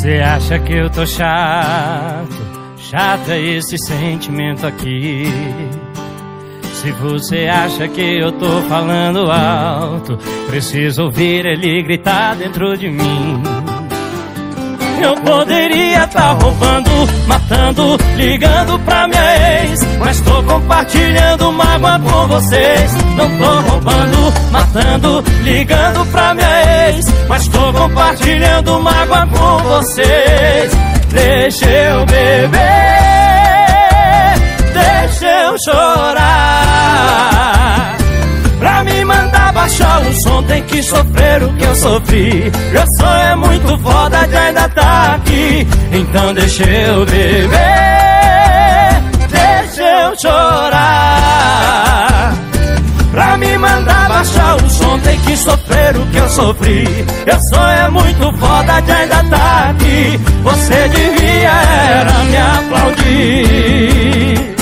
Você acha que eu tô chato? Chato é esse sentimento aqui. Se você acha que eu tô falando alto, preciso ouvir ele gritar dentro de mim. Eu poderia tá roubando, matando, ligando pra minha ex, mas tô compartilhando mágoa com vocês. Não tô roubando, matando, ligando pra minha ex, mas tô compartilhando mágoa com vocês. Deixa eu beber, deixa eu chorar. Pra me mandar baixar o som tem que sofrer o que eu sofri. Meu sonho é muito foda de ainda tá aqui. Então deixa eu beber, deixa eu chorar. Pra me mandar baixar o som tem que sofrer o que eu sofri. Meu sonho é muito foda de ainda tá aqui. Você devia era me aplaudir.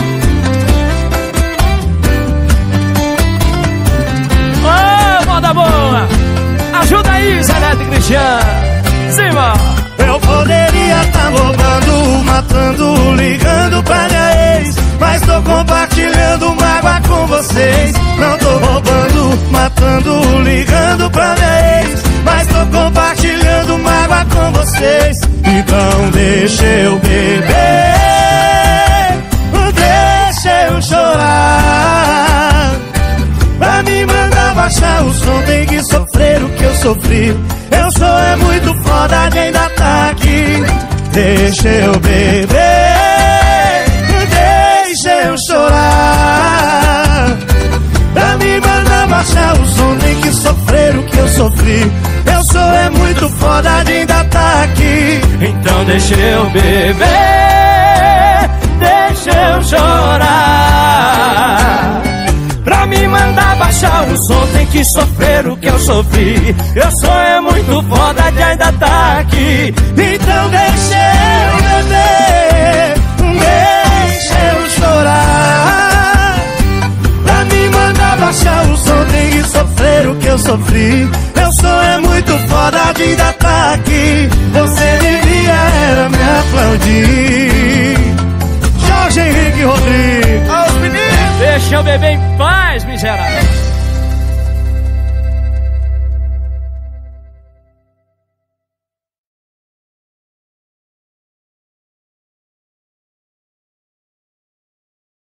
Boa! Ajuda aí, Zé Neto e Cristiano. Cima! Eu poderia tá roubando, matando, ligando pra minha ex, mas tô compartilhando mágoa com vocês. Não tô roubando, matando, ligando pra minha ex, mas tô compartilhando mágoa com vocês. Então deixa eu beber, deixa eu chorar. Pra me mandar baixar o som tem que sofrer o que eu sofri. Meu sonho é muito foda de ainda tá aqui. Deixa eu beber, deixa eu chorar. Pra me mandar baixar o som tem que sofrer o que eu sofri. Meu sonho é muito foda de ainda tá aqui. Então deixa eu beber, deixa eu chorar. Pra me mandar baixar o som tem que sofrer o que eu sofri. Meu sonho é muito foda de ainda tá aqui. Então deixa eu beber, deixa eu chorar. Pra me mandar baixar o som tem que sofrer o que eu sofri. Meu sonho é muito foda de ainda tá aqui. Você devia era me aplaudir. Jorge Henrique Rodrigues. Deixa eu beber em paz, miserável.